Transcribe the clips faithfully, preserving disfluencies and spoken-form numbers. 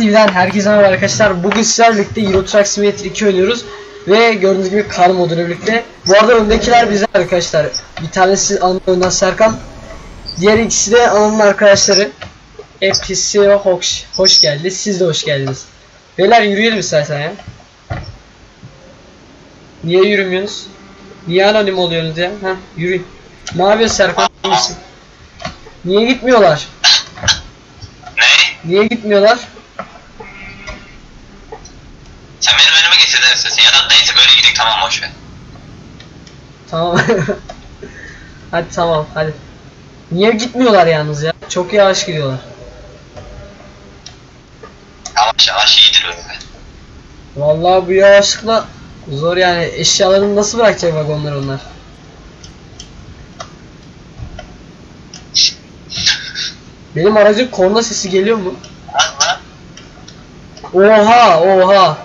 T V'den herkese merhaba arkadaşlar. Bugün sizlerle birlikte Euro Truck Simulator iki oynuyoruz. Ve gördüğünüz gibi kar moduyla birlikte. Bu arada öndekiler bize arkadaşlar. Bir tanesi Anadolu önden Serkan. Diğer ikisi de Anadolu'nun arkadaşları. Hepsi hoş, hoş geldi. Siz de hoş geldiniz. Beyler yürüyelim istersen ya. Niye yürümüyorsunuz? Niye anonim oluyorsunuz ya? Heh, yürüyün. Ne yapıyorsun Serkan? Niye gitmiyorlar? Ne? Niye gitmiyorlar? Sen benim önüme getir dersin. Ya da neyse böyle gidelim, tamam, boş ver. Tamam. Hadi tamam hadi. Niye gitmiyorlar yalnız ya? Çok yavaş gidiyorlar. Yavaş yavaş iyidir öyle. Vallahi bu yavaşlıkla zor yani. Eşyalarını nasıl bırakacak vagonlar onlar? Benim aracın korna sesi geliyor mu? Oha oha.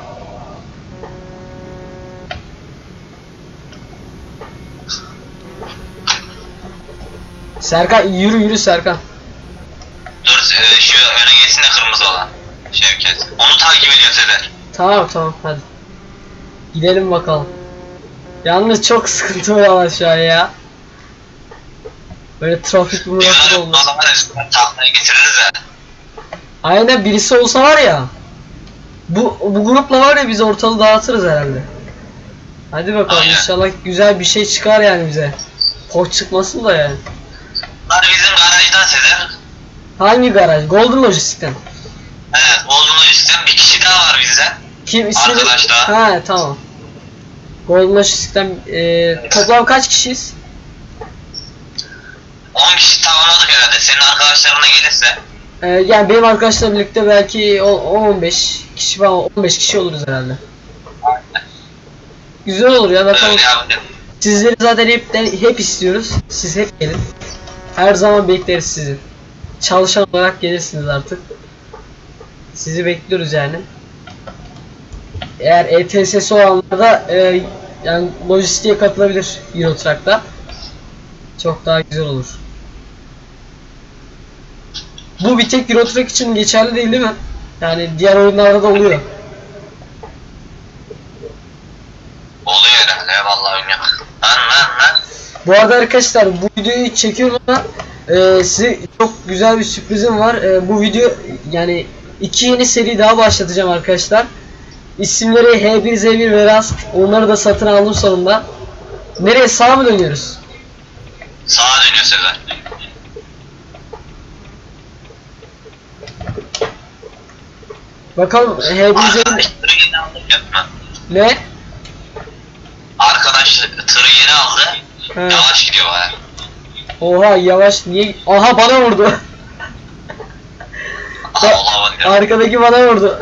Serkan yürü yürü Serkan. Dur e, şu öne geçsin de kırmızı olan Şevket. Onu takip ediyor Sezer. Tamam tamam hadi. Gidelim bakalım. Yalnız çok sıkıntı var aşağıya ya. Böyle trafik muratı oldu. O zaman tahtayı getiririz ya. Aynen, birisi olsa var ya. Bu bu grupla var ya biz ortalığı dağıtırız herhalde. Hadi bakalım. Aynen. İnşallah güzel bir şey çıkar yani bize. Hoş çıkmasın da yani. Bunlar bizim garajdan Sezer. Hangi garaj? Golden Logistik'ten. Evet, Golden Logistik'ten bir kişi daha var bizden. Kim ismi? Arkadaş daha. Ha tamam. Golden Logistik'ten e, toplam kaç kişiyiz? on kişi tamamladık herhalde. Senin arkadaşlarına gelirse. E, yani benim arkadaşlarla birlikte belki on on beş kişi falan, on beş kişi oluruz herhalde. Aynen. Güzel olur ya bakalım. Öyle yapalım. Sizleri zaten hep hep istiyoruz. Siz hep gelin. Her zaman bekleriz sizi. Çalışan olarak gelirsiniz artık. Sizi bekliyoruz yani. Eğer E T S'si olanlar da e, yani lojistiğe katılabilir Euro Truck'ta. Çok daha güzel olur. Bu bir tek Euro Truck için geçerli değil değil mi? Yani diğer oyunlarda da oluyor. Oluyor herhalde, vallahi bilmiyorum. Lan lan lan. Bu arada arkadaşlar bu videoyu çekiyorum ama e, size çok güzel bir sürprizim var. E, bu video yani iki yeni seri daha başlatacağım arkadaşlar. İsimleri H bir Z bir ve Rask. Onları da satın aldım sonunda. Nereye, sağa mı dönüyoruz? Sağa dönüyor Sezer. Bakalım H bir Z bir... Ne? Arkadaş tırı yeni aldı. He. Yavaş gidiyor baya. Oha yavaş niye? Aha bana vurdu. Allah Allah. Arkadaki bana vurdu.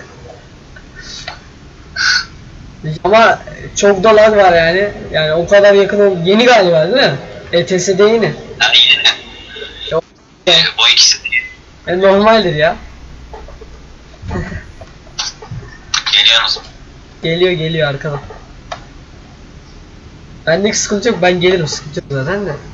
Ama çok da lag var yani. Yani o kadar yakın ol. Yeni galiba değil mi? E T S'de yeni. Ha, yeni. Çok... Ee, bu ikisi de yeni. E, normaldir ya. Geliyor musun? Geliyor geliyor arkadan. Bendeki sıkıntı yok, ben gelirim, sıkıntı yok zaten de.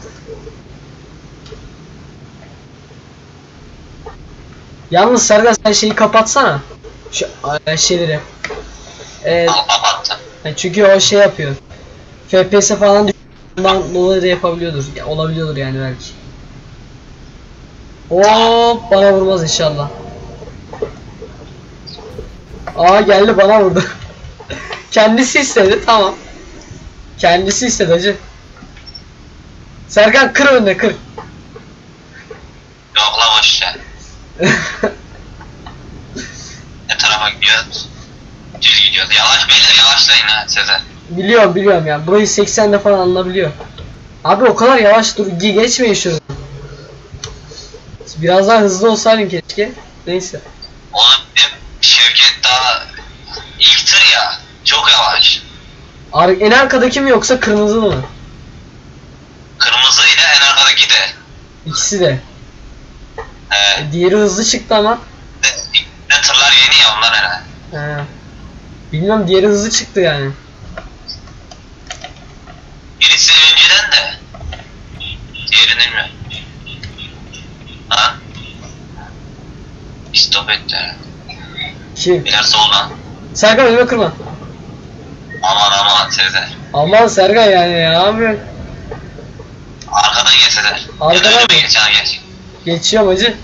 Yalnız Serkan sen şeyi kapatsana. Şu e, şeyleri. Ee, Al kapattım. çünkü o şey yapıyor. F P S falan düşüyordan dolayı da yapabiliyordur. Ya, olabiliyordur yani belki. Hop, bana vurmaz inşallah. Aa geldi bana vurdu. Kendisi istedi, tamam. Kendisi istedi hacı. Serkan kır önüne, kır. Yok la boş ya. Ne tarafa gidiyoruz? Düz gidiyoruz. Yavaş beyler, yavaşlayın ha Sezer. Biliyorum biliyorum ya. Burayı seksenle falan alınabiliyor. Abi o kadar yavaş dur, geçmeyin şurada. Biraz daha hızlı olsaydın keşke. Neyse. Oğlum bizim Şevket daha ilk tır ya. Çok yavaş. Ar en arkadaki mi yoksa kırmızı mı? Kırmızı ile en arkadaki de. İkisi de. He. E, diğeri hızlı çıktı ama. De, de tırlar yeni ya, ondan herhalde. He. Bilmiyorum, diğeri hızlı çıktı yani. Birisi önceden de. Diğerini bilmiyorum. Ha? Stop etti herhalde. Kim? İler soldan. Serkan önüme kırma. Aman aman Sezer. Aman Serkan yani ya abi. Arkadan geç Sezer. Arkadan ya da mı? önüme geç ha geç. Geçiyorum hacı.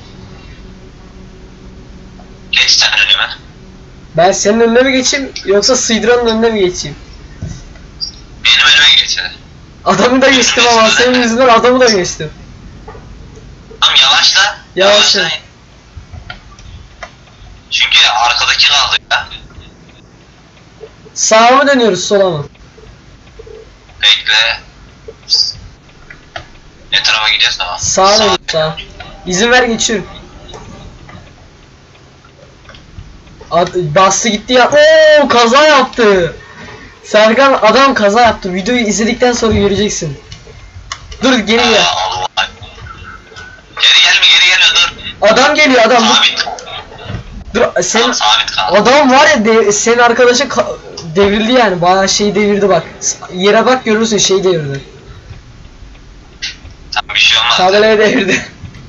Geç sen önüme. Ben senin önüne mi geçeyim yoksa Sıydıran'ın önüne mi geçeyim? Benim önüme geç Sezer. Adamı da geçtim ama senin yüzünden adamı da geçtim. Tamam yavaşla. Yavaşla. Yavaşlayın. Çünkü arkadaki kaldı ya. Sağa mı dönüyoruz sola mı? Bekle. Ne tarafa gidiyorsun ama? Sağa dönüyoruz sağa. İzin ver geçiyorum. Ad bastı gitti ya. Oo kaza yaptı. Serkan adam kaza yaptı. Videoyu izledikten sonra göreceksin. Dur geri gel. Aa, Allah. Geri gelme geri gelme dur. Adam geliyor adam. Dur. Sabit. Dur sen Tamam, sabit kal. adam var ya de, senin arkadaşın ka- devrildi yani. Bayağı şey devirdi bak. Yere bak görürsün şey devirdi. Tamam bir şey olmaz. Tabelayı devirdi.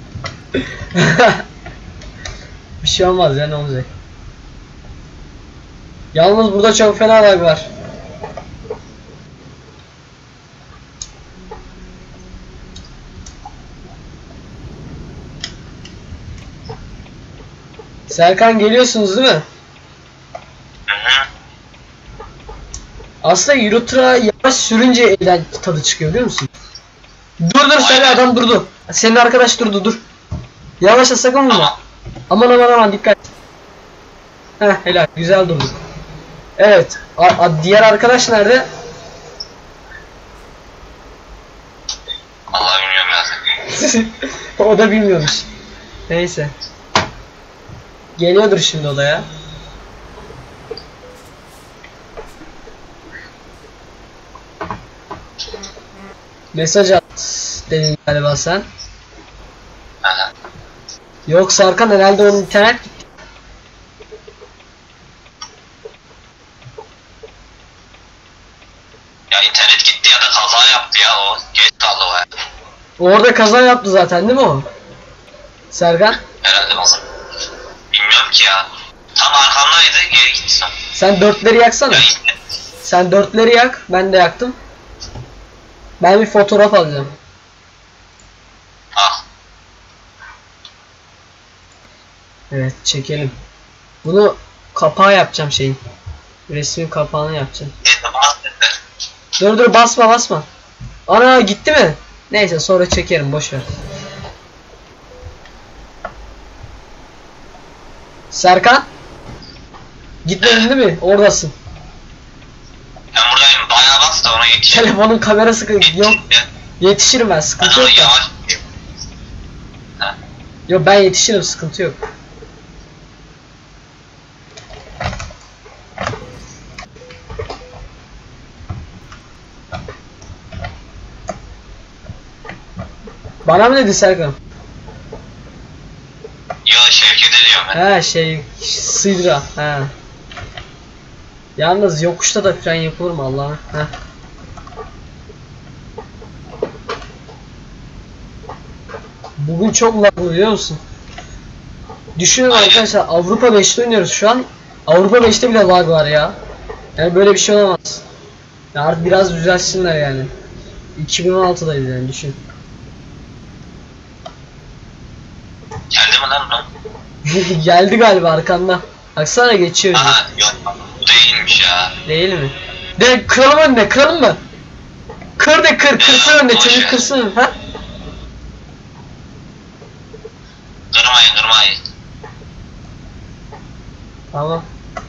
Bir şey olmaz ya ne olacak. Yalnız burada çok fena lag var. Serkan geliyorsunuz değil mi? Hı hı. Aslında Eurotrack'a yavaş sürünce elden tadı çıkıyor biliyor musun? Dur dur Serkan Aynen. adam durdu. Senin arkadaş durdu dur. Yavaşla sakın vurma. Tamam. Aman aman aman dikkat. Heh helal güzel durduk. Evet a- a- diğer arkadaş nerede? Vallahi bilmiyorum ya. O da bilmiyormuş. Neyse. Geliyordur şimdi o da ya. Mesaj at dedin galiba sen. Hı hı. Yok Serkan herhalde onun internet gitti. Ya internet gitti ya da kaza yaptı ya o. Geç kaldı o ya. Orada kaza yaptı zaten değil mi o? Serkan Herhalde o zaman. Bilmiyorum ki ya. Tam arkamdaydı geri gitti sonra. sen dörtleri yaksana. Ya işte. Sen dörtleri yak ben de yaktım. Ben bir fotoğraf alacağım. Ah. Evet çekelim. Bunu kapağı yapacağım şeyin. Resmin kapağını yapacağım. Neyse bahsetti. Dur dur basma basma. Ana gitti mi? Neyse sonra çekerim boş ver. Serkan? Gitmedin değil mi? Oradasın. Ben buradayım bayağı bas da ona yetişirim. Telefonun kamerası yok. Yetişirim ben Ben sıkıntı onu yok da. yavaş gideyim. Ha. Yok ben yetişirim sıkıntı yok. Bana mı dedi Serkan? Yo Şevket'e diyorum ben. He şey Sıydıra. He. Yalnız yokuşta da fren yapılır mı Allah'ım? Heh. Bugün çok laglı biliyor musun? Düşünün Aynen. arkadaşlar Avrupa beşte oynuyoruz şu an. Avrupa beşte bile lag var ya. Yani böyle bir şey olamaz. Ya artık biraz düzelsinler yani. iki bin on altıdayız yani düşün. Geldi mi lan o? Geldi galiba arkanda. Baksana geçiyor. bizi. Aha yok bu değilmiş ya. Değil mi? De kıralım önüne kıralım mı? Kır de kır kırsın önüne boş çocuk ver. kırsın ha? Kırmayın kırmayın. Tamam.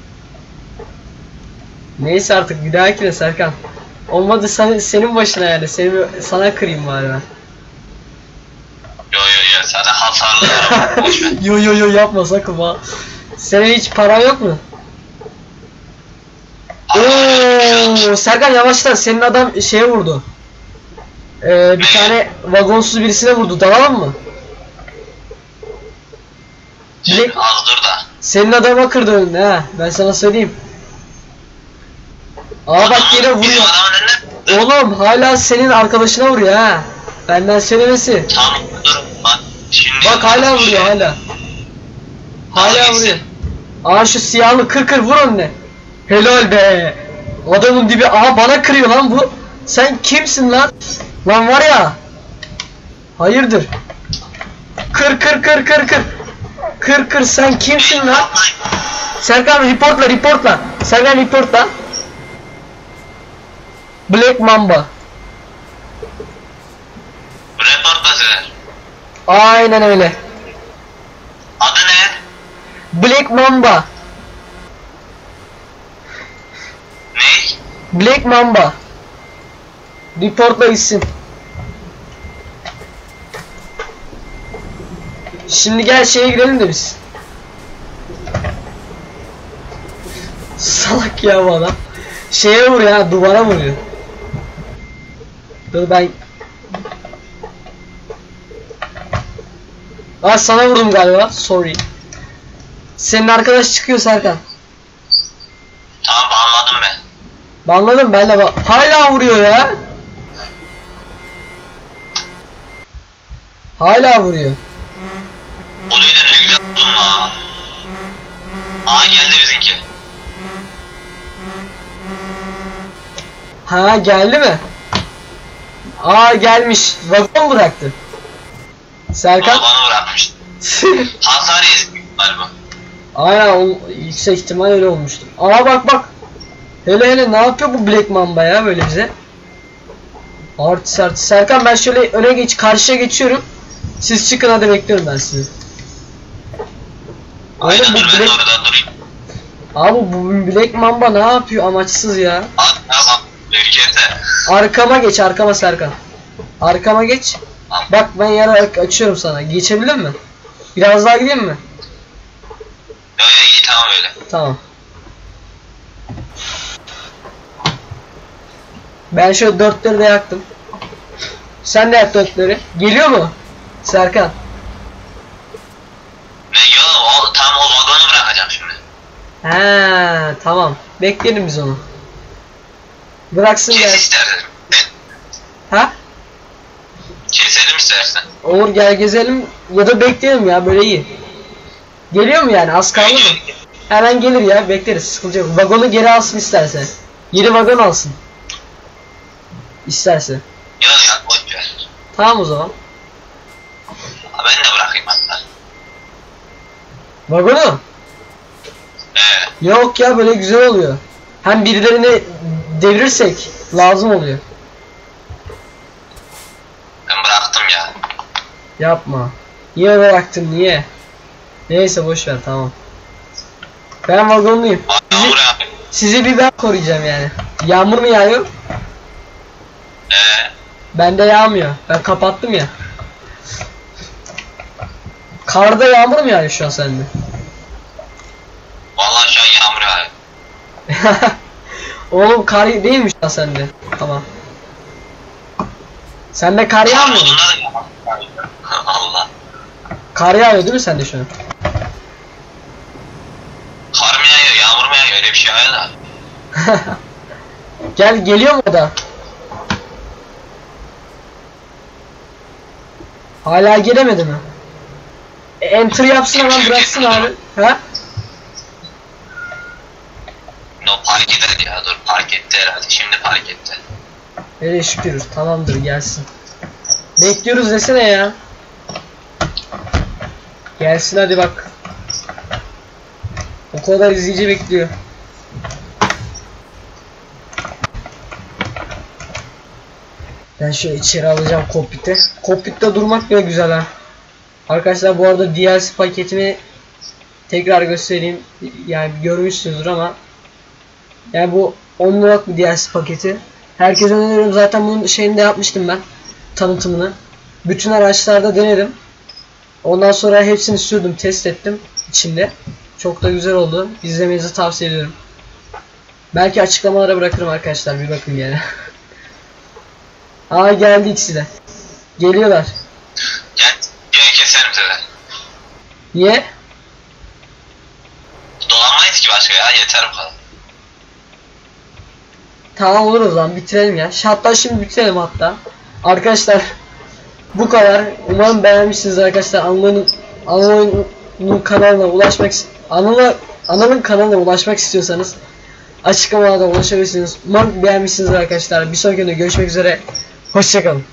Neyse artık bir dahakine Serkan. Olmadı sen, senin başına yani. Seni, sana kırayım bari ben. Yo yo yo zaten hasarlı. Boş ver. yo yo yo yapma sakın ha. Senin hiç paran yok mu? Oo, Serkan yavaşla senin adam şeye vurdu. Ee, bir Ne? tane vagonsuz birisine vurdu dalalım mı? Direkt Az dur da. senin adama kırdı önüne ha ben sana söyleyeyim. Aa bak yine Bizim vuruyor. adamın önüne. Oğlum hala senin arkadaşına vuruyor ha. Benden söylemesi. Tamam dur bak. Şimdi Bak hala bir şey. vuruyor hala. Hala Hala gitsin. vuruyor. Aa şu siyahlı kır kır vur önüne. Helal be. Adamın dibi. Aa bana kırıyor lan bu. Sen kimsin lan? Lan var ya. Hayırdır? Kır kır kır kır kır. Kır kır sen kimsin lan? Serkan reportla reportla. Serkan reportla. Black Mamba. Report nasıl? Aynen öyle. Adı ne? Black Mamba. Ne? Black Mamba. Reportla isim. Şimdi gel şeye girelim de biz. Salak ya bu adam. Şeye vuruyor ha, duvara vuruyor. Dur ben. Aa sana vurdum galiba. Sorry. Senin arkadaş çıkıyor Serkan. Tamam anladım ben. Banladım ben de bak. Hala vuruyor ya. Hala vuruyor. O neydi ne güzel buldun la. Aa geldi bizimki. Ha geldi mi? Aa gelmiş. Vagon bıraktı. Serkan. Bana bırakmıştı. Hasar yedik galiba. Aynen o, yüksek ihtimal öyle olmuştur. Aa bak bak. Hele hele ne yapıyor bu Black Mamba ya böyle bize? Artist artist. Serkan ben şöyle öne geç karşıya geçiyorum. Siz çıkın hadi bekliyorum ben sizi. Aynen Oğlum, bu dur ben Black... de orada durayım. Abi bu Black Mamba ne yapıyor amaçsız ya. At tamam. Ülkede. Arkama geç arkama Serkan. Arkama geç. Bak ben yararak açıyorum sana. Geçebildin mi? Biraz daha gideyim mi? Yok yok iyi tamam öyle. Tamam. Ben şöyle dörtleri de yaktım. Sen de yak dörtleri. Geliyor mu? Serkan. Ne yok o tam o vagonu bırakacağım şimdi. He tamam. Bekleyelim biz onu. Bıraksın Kes gel. istersen. Ha? Keselim istersen. Olur gel gezelim ya da bekleyelim ya böyle iyi. Geliyor mu yani az kaldı mı? Hemen gelir ya bekleriz sıkıntı yok. Vagonu geri alsın isterse. Yeni vagon alsın. İsterse. Yok ya boş ver. Tamam o zaman. Ben de bırakayım hatta. Vagonu? Ee, Yok ya böyle güzel oluyor. Hem birilerini devirirsek lazım oluyor. ben bıraktım ya. Yapma. Niye bıraktın niye? Neyse boş ver tamam. Ben vagonluyum. Sizi, Yağmur yağıyor. sizi bir ben koruyacağım yani. Yağmur mu yağıyor? Ee, Bende yağmıyor. Ben kapattım ya. Karda yağmur mu yağıyor şu an sende? vallahi şu an yağmur yağıyor. Oğlum kar değilmiş lan sende. Tamam. Sende kar yağmıyor mu? Bunlar da yağmur yağıyor. Allah. Kar yağıyor değil mi sende şu an? Kar mı yağıyor, yağmur mu yağıyor öyle bir şey yağıyor da. Gel geliyor mu o da? Hala gelemedi mi? E, enter yapsın hemen bıraksın abi. Ha? No park eder ya dur park etti herhalde şimdi park etti. Öyle şükür. Tamamdır gelsin. Bekliyoruz desene ya. Gelsin hadi bak. O kadar izleyici bekliyor. Ben şöyle içeri alacağım kokpite. Kokpitte durmak bile güzel ha. Arkadaşlar bu arada D L C paketini tekrar göstereyim. Yani görmüşsünüzdür ama yani bu on liralık bir D L C paketi. Herkese öneriyorum. Zaten bunun şeyini de yapmıştım ben. Tanıtımını. Bütün araçlarda denedim. Ondan sonra hepsini sürdüm, test ettim içinde. Çok da güzel oldu. İzlemenizi tavsiye ediyorum. Belki açıklamalara bırakırım arkadaşlar. Bir bakın yani. Aa geldi ikisi de. Geliyorlar. Gel, gel keserim seni. Niye? Dolanmayız ki başka ya yeter bu kadar. Tamam olur o zaman bitirelim ya. Hatta şimdi bitirelim hatta. Arkadaşlar bu kadar. Umarım beğenmişsiniz arkadaşlar. Anıl'ın Anıl'ın kanalına ulaşmak Anıl'a Anamın kanalına ulaşmak istiyorsanız açıklamalarda ulaşabilirsiniz. Umarım beğenmişsiniz arkadaşlar. Bir sonraki videoda görüşmek üzere. Hoşçakalın.